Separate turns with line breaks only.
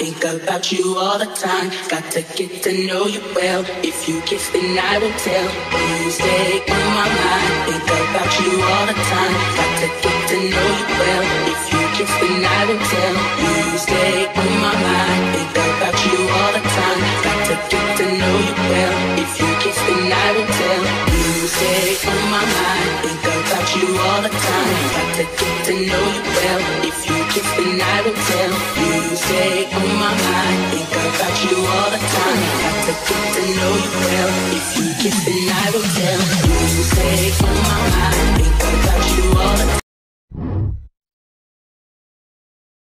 Think about you all the time. Got to get to know you well. If you kiss, then I will tell. You stay on my mind. Think about you all the time. Got to get to know you well. If you kiss, then I will tell. You stay on my mind. Think about you all the time. Got to get to know you well. If you kiss, then I will tell. You stay on my mind. Think about you all the time. Got to get to know you well. If you kiss, then I will tell. You stay on my mind. Think about you all the time. Got to get to know you well. If you kiss, then I will tell. You stay on my mind.